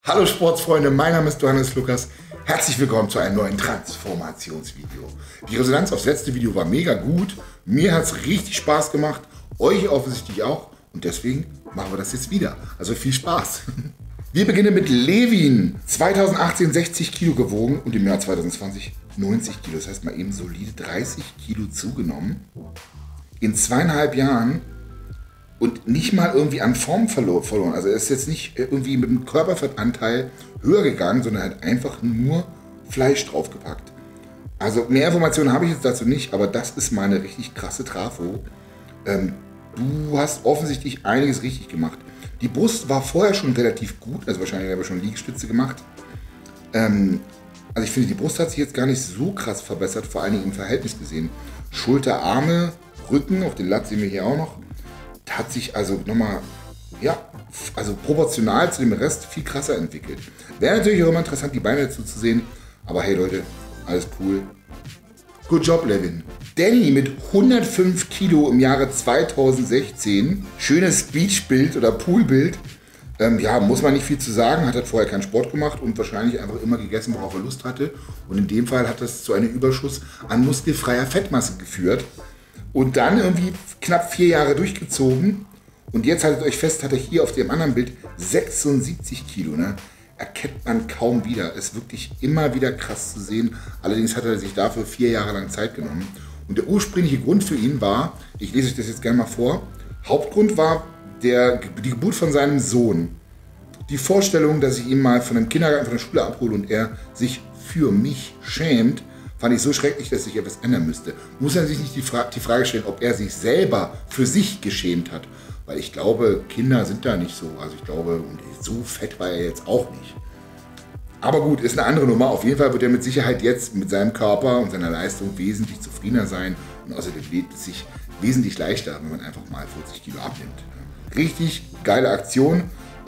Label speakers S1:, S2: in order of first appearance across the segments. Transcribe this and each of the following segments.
S1: Hallo Sportsfreunde, mein Name ist Johannes Lukas. Herzlich willkommen zu einem neuen Transformationsvideo. Die Resonanz aufs letzte Video war mega gut. Mir hat es richtig Spaß gemacht, euch offensichtlich auch. Und deswegen machen wir das jetzt wieder. Also viel Spaß. Wir beginnen mit Levin. 2018 60 Kilo gewogen und im Jahr 2020 90 Kilo. Das heißt mal eben solide 30 Kilo zugenommen. In 2,5 Jahren. Und nicht mal irgendwie an Form verloren. Also er ist jetzt nicht irgendwie mit dem Körperfettanteil höher gegangen, sondern hat einfach nur Fleisch draufgepackt. Also mehr Informationen habe ich jetzt dazu nicht, aber das ist mal eine richtig krasse Trafo. Du hast offensichtlich einiges richtig gemacht. Die Brust war vorher schon relativ gut, also wahrscheinlich haben wir schon Liegestütze gemacht. Also ich finde, die Brust hat sich jetzt gar nicht so krass verbessert, vor allen Dingen im Verhältnis gesehen. Schulter, Arme, Rücken, auf den Lat sehen wir hier auch noch. Hat sich also nochmal, ja, also proportional zu dem Rest viel krasser entwickelt. Wäre natürlich auch immer interessant, die Beine dazu zu sehen. Aber hey Leute, alles cool. Good job, Levin. Danny mit 105 Kilo im Jahre 2016. Schönes Beachbild oder Poolbild. Ja, muss man nicht viel zu sagen. Hat vorher keinen Sport gemacht und wahrscheinlich einfach immer gegessen, worauf er Lust hatte. Und in dem Fall hat das zu einem Überschuss an muskelfreier Fettmasse geführt. Und dann irgendwie knapp 4 Jahre durchgezogen. Und jetzt haltet euch fest, hat er hier auf dem anderen Bild 76 Kilo. Ne? Erkennt man kaum wieder. Ist wirklich immer wieder krass zu sehen. Allerdings hat er sich dafür 4 Jahre lang Zeit genommen. Und der ursprüngliche Grund für ihn war, ich lese euch das jetzt gerne mal vor, Hauptgrund war die Geburt von seinem Sohn. Die Vorstellung, dass ich ihn mal von dem Kindergarten, von der Schule abhole und er sich für mich schämt, fand ich so schrecklich, dass sich etwas ändern müsste. Muss er sich nicht die Frage stellen, ob er sich selber für sich geschämt hat. Weil ich glaube, Kinder sind da nicht so. Also ich glaube, und so fett war er jetzt auch nicht. Aber gut, ist eine andere Nummer. Auf jeden Fall wird er mit Sicherheit jetzt mit seinem Körper und seiner Leistung wesentlich zufriedener sein. Und außerdem lebt es sich wesentlich leichter, wenn man einfach mal 40 Kilo abnimmt. Richtig geile Aktion.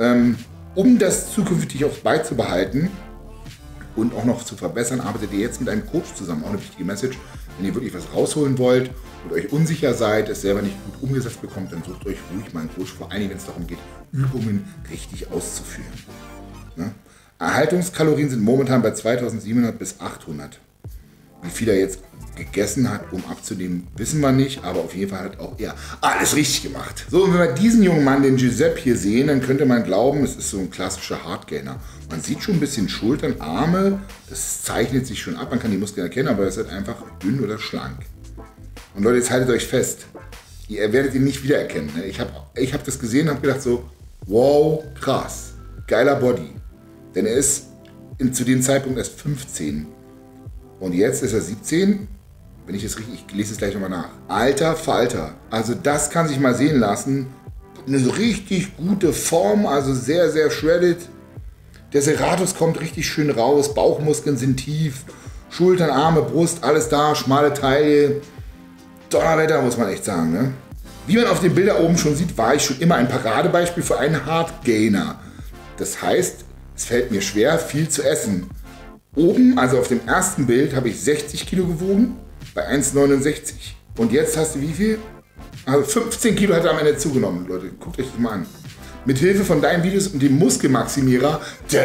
S1: Um das zukünftig auch beizubehalten, und auch noch zu verbessern, arbeitet ihr jetzt mit einem Coach zusammen. Auch eine wichtige Message. Wenn ihr wirklich was rausholen wollt und euch unsicher seid, es selber nicht gut umgesetzt bekommt, dann sucht euch ruhig mal einen Coach, vor allem wenn es darum geht, Übungen richtig auszuführen. Ne? Erhaltungskalorien sind momentan bei 2700 bis 800. Wie viel er jetzt gegessen hat, um abzunehmen, wissen wir nicht, aber auf jeden Fall hat auch er alles richtig gemacht. So, und wenn wir diesen jungen Mann, den Giuseppe hier sehen, dann könnte man glauben, es ist so ein klassischer Hardgainer. Man sieht schon ein bisschen Schultern, Arme, das zeichnet sich schon ab, man kann die Muskeln erkennen, aber er ist halt einfach dünn oder schlank. Und Leute, jetzt haltet euch fest, ihr werdet ihn nicht wiedererkennen. Ne? Ich hab das gesehen und habe gedacht so, wow, krass, geiler Body. Denn er ist zu dem Zeitpunkt erst 15. Und jetzt ist er 17. Wenn ich es richtig, ich lese es gleich nochmal nach. Alter Falter. Also das kann sich mal sehen lassen. Eine richtig gute Form, also sehr, sehr shredded. Der Serratus kommt richtig schön raus. Bauchmuskeln sind tief. Schultern, Arme, Brust, alles da. Schmale Taille. Donnerwetter, muss man echt sagen. Ne? Wie man auf den Bildern oben schon sieht, war ich schon immer ein Paradebeispiel für einen Hardgainer. Das heißt, es fällt mir schwer, viel zu essen. Oben, also auf dem ersten Bild, habe ich 60 Kilo gewogen. Bei 1,69. Und jetzt hast du wie viel? Also 15 Kilo hat er am Ende zugenommen, Leute. Guckt euch das mal an. Mit Hilfe von deinen Videos und dem Muskelmaximierer,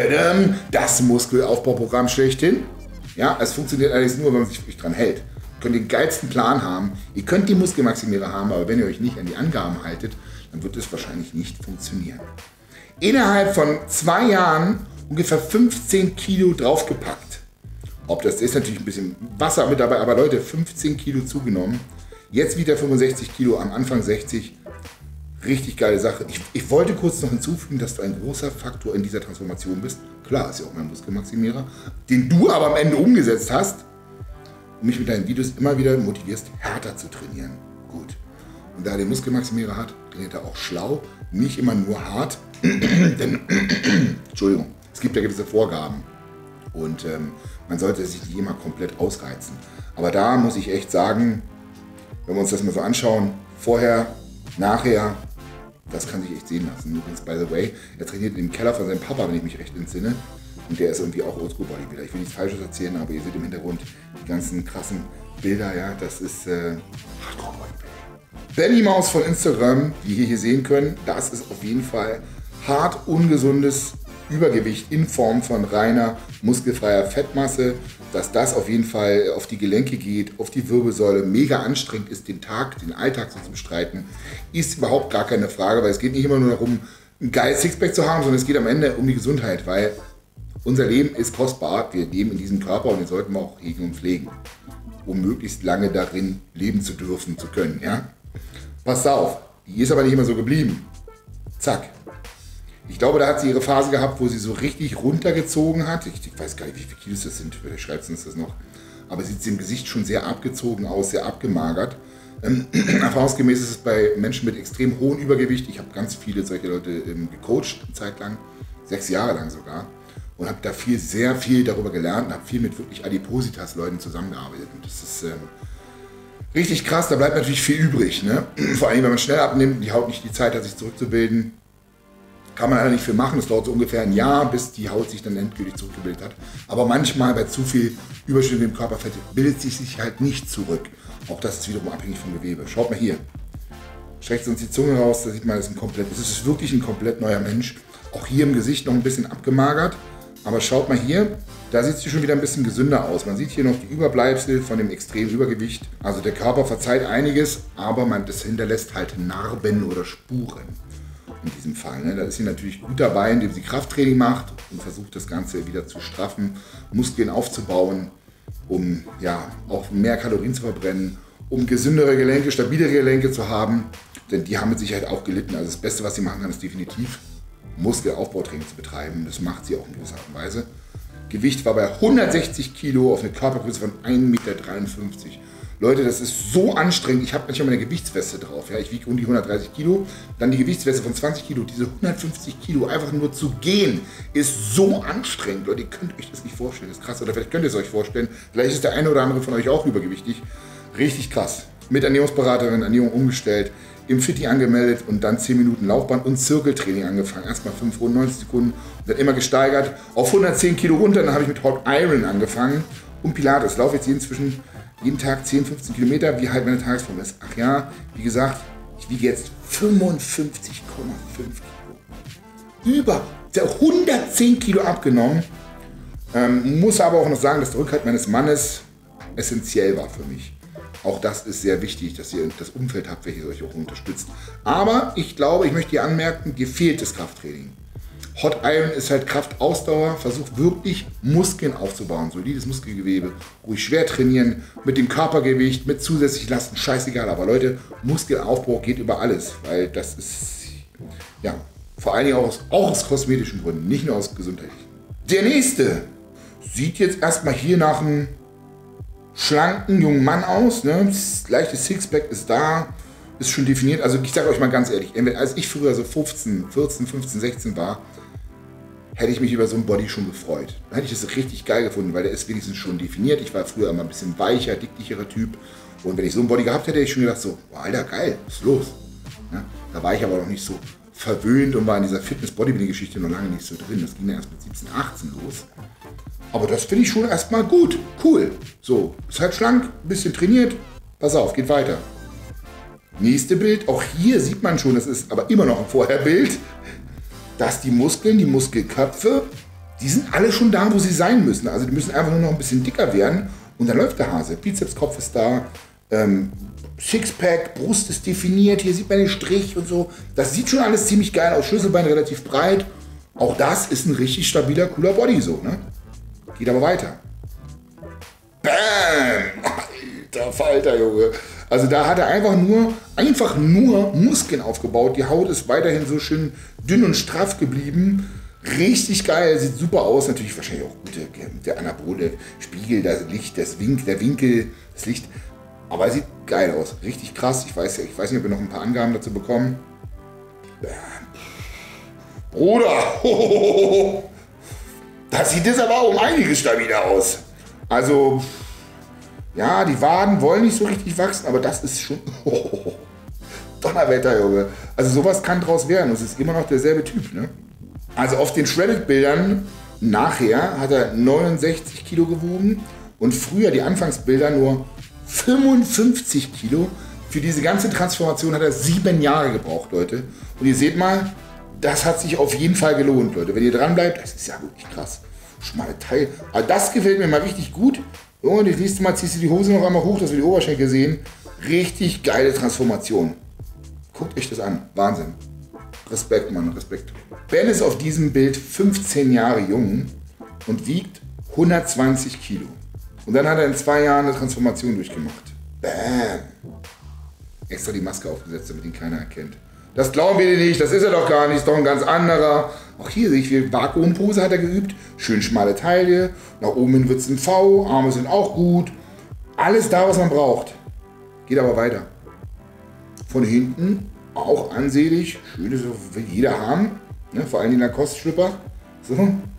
S1: das Muskelaufbauprogramm schlechthin. Ja, es funktioniert allerdings nur, wenn man sich wirklich dran hält. Ihr könnt den geilsten Plan haben. Ihr könnt die Muskelmaximierer haben, aber wenn ihr euch nicht an die Angaben haltet, dann wird es wahrscheinlich nicht funktionieren. Innerhalb von 2 Jahren ungefähr 15 Kilo draufgepackt. Ob das ist natürlich ein bisschen Wasser mit dabei, aber Leute, 15 Kilo zugenommen. Jetzt wieder 65 Kilo, am Anfang 60. Richtig geile Sache. Ich wollte kurz noch hinzufügen, dass du ein großer Faktor in dieser Transformation bist. Klar, ist ja auch mein Muskelmaximierer, den du aber am Ende umgesetzt hast und mich mit deinen Videos immer wieder motivierst, härter zu trainieren. Gut. Und da er den Muskelmaximierer hat, trainiert er auch schlau, nicht immer nur hart. Denn, Entschuldigung, es gibt ja gewisse Vorgaben. Und man sollte sich nicht immer komplett ausreizen. Aber da muss ich echt sagen, wenn wir uns das mal so anschauen, vorher, nachher, das kann sich echt sehen lassen. Übrigens, by the way, er trainiert im Keller von seinem Papa, wenn ich mich recht entsinne. Und der ist irgendwie auch Oldschool-Bodybuilder. Ich will nichts Falsches erzählen, aber ihr seht im Hintergrund die ganzen krassen Bilder. Ja, das ist Hardcore-Bodybuilder. Benny Maus von Instagram, wie ihr hier sehen könnt, das ist auf jeden Fall hart ungesundes Übergewicht in Form von reiner muskelfreier Fettmasse, dass das auf jeden Fall auf die Gelenke geht, auf die Wirbelsäule, mega anstrengend ist, den Alltag so zu bestreiten, ist überhaupt gar keine Frage, weil es geht nicht immer nur darum, ein geiles Sixpack zu haben, sondern es geht am Ende um die Gesundheit, weil unser Leben ist kostbar, wir leben in diesem Körper und den sollten wir auch hegen und pflegen, um möglichst lange darin leben zu dürfen, zu können. Ja? Passt auf, die ist aber nicht immer so geblieben. Zack. Ich glaube, da hat sie ihre Phase gehabt, wo sie so richtig runtergezogen hat. Ich weiß gar nicht, wie viele Kilos das sind, vielleicht schreibt sie uns das noch. Aber sie sieht im Gesicht schon sehr abgezogen aus, sehr abgemagert. Erfahrungsgemäß ist es bei Menschen mit extrem hohem Übergewicht. Ich habe ganz viele solche Leute gecoacht, eine Zeit lang, 6 Jahre lang sogar. Und habe da sehr viel darüber gelernt und habe viel mit wirklich Adipositas-Leuten zusammengearbeitet. Und das ist richtig krass, da bleibt natürlich viel übrig. Ne? Vor allem, wenn man schnell abnimmt, die Haut nicht die Zeit hat, sich zurückzubilden. Kann man leider nicht viel machen, es dauert so ungefähr ein Jahr, bis die Haut sich dann endgültig zurückgebildet hat. Aber manchmal bei zu viel Überschüssen im Körperfett bildet sich halt nicht zurück. Auch das ist wiederum abhängig vom Gewebe. Schaut mal hier. Streckt uns die Zunge raus, da sieht man, es ist wirklich ein komplett neuer Mensch. Auch hier im Gesicht noch ein bisschen abgemagert. Aber schaut mal hier, da sieht sie schon wieder ein bisschen gesünder aus. Man sieht hier noch die Überbleibsel von dem extremen Übergewicht. Also der Körper verzeiht einiges, aber das hinterlässt halt Narben oder Spuren. In diesem Fall. Ne? Da ist sie natürlich gut dabei, indem sie Krafttraining macht und versucht, das Ganze wieder zu straffen, Muskeln aufzubauen, um ja, auch mehr Kalorien zu verbrennen, um gesündere Gelenke, stabilere Gelenke zu haben. Denn die haben mit Sicherheit auch gelitten. Also das Beste, was sie machen kann, ist definitiv Muskelaufbautraining zu betreiben. Das macht sie auch in gewisser Art und Weise. Gewicht war bei 160 Kilo auf eine Körpergröße von 1,53 Meter. Leute, das ist so anstrengend. Ich habe manchmal meine Gewichtsweste drauf. Ja? Ich wiege um die 130 Kilo. Dann die Gewichtsweste von 20 Kilo. Diese 150 Kilo einfach nur zu gehen, ist so anstrengend. Leute, ihr könnt euch das nicht vorstellen. Das ist krass. Oder vielleicht könnt ihr es euch vorstellen. Vielleicht ist der eine oder andere von euch auch übergewichtig. Richtig krass. Mit Ernährungsberaterin, Ernährung umgestellt, im Fitti angemeldet und dann 10 Minuten Laufband und Zirkeltraining angefangen. Erstmal 5 Runden, 90 Sekunden und dann immer gesteigert auf 110 Kilo runter. Dann habe ich mit Hot Iron angefangen und Pilates. Ich laufe jetzt jeden Tag 10, 15 Kilometer, wie halt meine Tagesform ist. Ach ja, wie gesagt, ich wiege jetzt 55,5 Kilo. Über 110 Kilo abgenommen. Muss aber auch noch sagen, dass der Rückhalt meines Mannes essentiell war für mich. Auch das ist sehr wichtig, dass ihr das Umfeld habt, welches euch auch unterstützt. Aber ich glaube, ich möchte hier anmerken, gefehltes Krafttraining. Hot Iron ist halt Kraftausdauer, versucht wirklich Muskeln aufzubauen, solides Muskelgewebe, ruhig schwer trainieren, mit dem Körpergewicht, mit zusätzlich Lasten, scheißegal. Aber Leute, Muskelaufbau geht über alles, weil das ist, ja, vor allen Dingen auch aus kosmetischen Gründen, nicht nur aus gesundheitlichen. Der nächste sieht jetzt erstmal hier nach einem schlanken jungen Mann aus, ne? Das leichte Sixpack ist da, ist schon definiert. Also ich sage euch mal ganz ehrlich, als ich früher so 14, 15, 16 war, hätte ich mich über so einen Body schon gefreut. Dann hätte ich das richtig geil gefunden, weil der ist wenigstens schon definiert. Ich war früher immer ein bisschen weicher, dicklicherer Typ. Und wenn ich so einen Body gehabt hätte, hätte ich schon gedacht so, oh, Alter, geil, was ist los? Ja, da war ich aber noch nicht so verwöhnt und war in dieser Fitness-Bodybuilding-Geschichte noch lange nicht so drin. Das ging ja erst mit 17, 18 los. Aber das finde ich schon erstmal gut, cool. So, ist halt schlank, ein bisschen trainiert. Pass auf, geht weiter. Nächste Bild, auch hier sieht man schon, das ist aber immer noch ein Vorherbild, dass die Muskeln, die Muskelköpfe, die sind alle schon da, wo sie sein müssen. Also die müssen einfach nur noch ein bisschen dicker werden und dann läuft der Hase. Bizepskopf ist da, Sixpack, Brust ist definiert, hier sieht man den Strich und so. Das sieht schon alles ziemlich geil aus, Schlüsselbein relativ breit. Auch das ist ein richtig stabiler, cooler Body so, ne? Geht aber weiter. Bam! Alter Falter, Junge. Also da hat er einfach nur Muskeln aufgebaut. Die Haut ist weiterhin so schön dünn und straff geblieben. Richtig geil, sieht super aus. Natürlich wahrscheinlich auch gut, der Anabole, Spiegel, das Licht, der Winkel, das Licht. Aber er sieht geil aus. Richtig krass. Ich weiß nicht, ob wir noch ein paar Angaben dazu bekommen. Bruder! Da sieht es aber um einiges stabiler aus. Also, ja, die Waden wollen nicht so richtig wachsen, aber das ist schon... Donnerwetter, Junge. Also sowas kann draus werden. Es ist immer noch derselbe Typ, ne? Also auf den Shredded-Bildern nachher hat er 69 Kilo gewogen und früher die Anfangsbilder nur 55 Kilo. Für diese ganze Transformation hat er 7 Jahre gebraucht, Leute. Und ihr seht mal, das hat sich auf jeden Fall gelohnt, Leute. Wenn ihr dran bleibt, das ist ja wirklich krass. Schmale Teil. Aber das gefällt mir mal richtig gut. Und das nächste Mal ziehst du die Hose noch einmal hoch, dass wir die Oberschenkel sehen. Richtig geile Transformation. Guckt euch das an. Wahnsinn. Respekt, Mann, Respekt. Ben ist auf diesem Bild 15 Jahre jung und wiegt 120 Kilo. Und dann hat er in 2 Jahren eine Transformation durchgemacht. Bam. Extra die Maske aufgesetzt, damit ihn keiner erkennt. Das glauben wir dir nicht, das ist er doch gar nicht, ist doch ein ganz anderer. Auch hier sehe ich, wie Vakuumpose hat er geübt. Schön schmale Taille, nach oben hin wird es ein V, Arme sind auch gut. Alles da, was man braucht. Geht aber weiter. Von hinten auch ansehlich, schönes will jeder haben, ne? Vor allem die Lacoste-Schlüpper. So.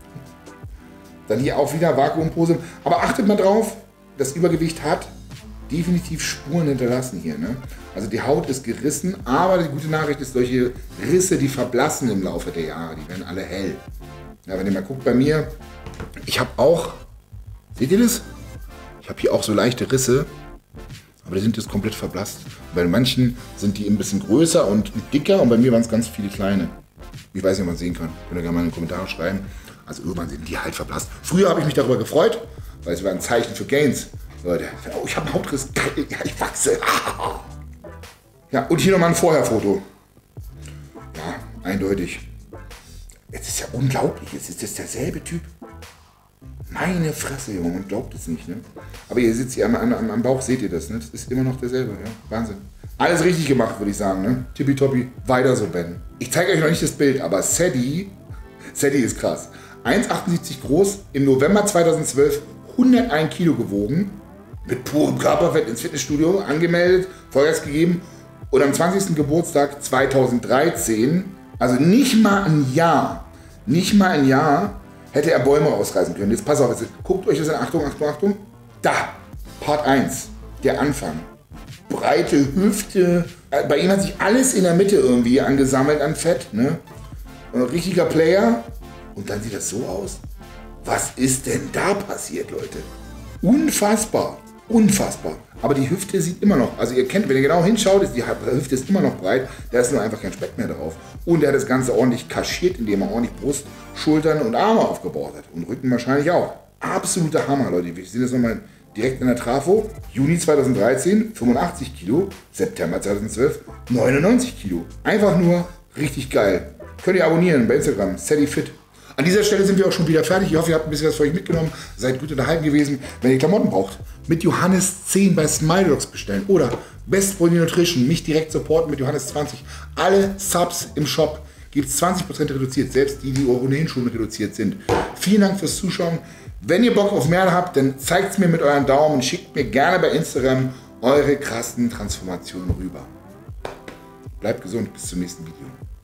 S1: Dann hier auch wieder Vakuumpose. Aber achtet mal drauf, das Übergewicht hat definitiv Spuren hinterlassen hier. Ne? Also die Haut ist gerissen, aber die gute Nachricht ist, solche Risse, die verblassen im Laufe der Jahre, die werden alle hell. Ja, wenn ihr mal guckt bei mir, ich habe auch, seht ihr das? Ich habe hier auch so leichte Risse, aber die sind jetzt komplett verblasst. Bei manchen sind die ein bisschen größer und dicker und bei mir waren es ganz viele kleine. Ich weiß nicht, ob man sehen kann. Könnt ihr gerne mal in den Kommentaren schreiben. Also irgendwann sind die halt verblasst. Früher habe ich mich darüber gefreut, weil es war ein Zeichen für Gains. Leute, oh, ich habe einen Hautriss. Ja, ich wachse. Ja, und hier nochmal ein Vorherfoto. Ja, eindeutig. Jetzt ist ja unglaublich. Jetzt ist das derselbe Typ. Meine Fresse, Junge, man glaubt es nicht. Ne? Aber ihr sitzt hier am Bauch, seht ihr das. Ne? Das ist immer noch derselbe. Ja? Wahnsinn. Alles richtig gemacht, würde ich sagen. Ne? Tippitoppi, weiter so, Ben. Ich zeige euch noch nicht das Bild, aber Sadie ist krass. 1,78 groß, im November 2012 101 Kilo gewogen, mit purem Körperfett ins Fitnessstudio angemeldet, Vollgas gegeben und am 20. Geburtstag 2013, also nicht mal ein Jahr, hätte er Bäume ausreißen können. Jetzt pass auf, jetzt guckt euch das an, Achtung, Achtung, Achtung. Da, Part 1, der Anfang. Breite Hüfte, bei ihm hat sich alles in der Mitte irgendwie angesammelt an Fett, ne? Richtiger Player. Und dann sieht das so aus. Was ist denn da passiert, Leute? Unfassbar. Unfassbar. Aber die Hüfte sieht immer noch, also ihr kennt, wenn ihr genau hinschaut, ist die Hüfte ist immer noch breit, da ist nur einfach kein Speck mehr drauf. Und er hat das Ganze ordentlich kaschiert, indem er ordentlich Brust, Schultern und Arme aufgebaut hat. Und Rücken wahrscheinlich auch. Absoluter Hammer, Leute. Wir sehen das nochmal direkt in der Trafo. Juni 2013, 85 Kilo. September 2012, 99 Kilo. Einfach nur richtig geil. Könnt ihr abonnieren bei Instagram, SadieFit. An dieser Stelle sind wir auch schon wieder fertig. Ich hoffe, ihr habt ein bisschen was für euch mitgenommen. Seid gut unterhalten gewesen. Wenn ihr Klamotten braucht, mit Johannes 10 bei Smiledogs bestellen. Oder Best Body Nutrition, mich direkt supporten mit Johannes 20. Alle Subs im Shop gibt es 20% reduziert. Selbst die ohnehin schon reduziert sind. Vielen Dank fürs Zuschauen. Wenn ihr Bock auf mehr habt, dann zeigt es mir mit euren Daumen und schickt mir gerne bei Instagram eure krassen Transformationen rüber. Bleibt gesund, bis zum nächsten Video.